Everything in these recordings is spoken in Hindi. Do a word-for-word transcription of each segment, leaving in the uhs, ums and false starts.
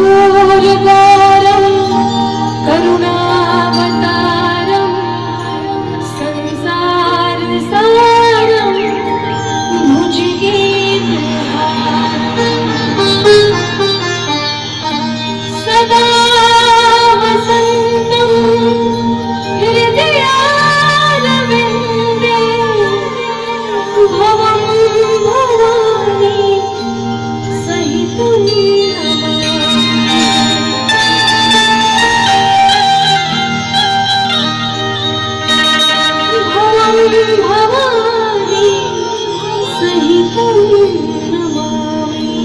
कर्पूरगौरं करुणावतारं संसारसारं भुजगेन्द्रहारं सदा वसन्तं हृदयारविन्दे भवं भवानी सहितं भवानी सहितं नमामि।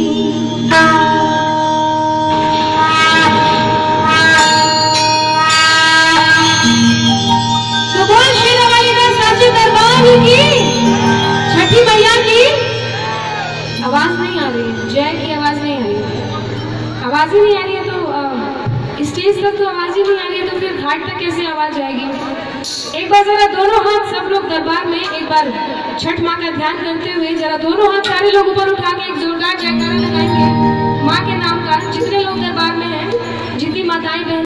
तो बोल शेरा वाली का साचे दरबार की, छठी मैया की आवाज नहीं आ रही है, जय की आवाज नहीं आ रही है, आवाज ही नहीं आ रही है तो स्टेज तक तो आवाज ही नहीं आ रही है तो फिर घाट तक कैसे आवाज आएगी। एक बार जरा दोनों हाथ सब लोग दरबार में एक बार छठ माँ का ध्यान करते हुए जरा दोनों हाथ सारे लोग ऊपर उठा के एक जोरदार जयकारा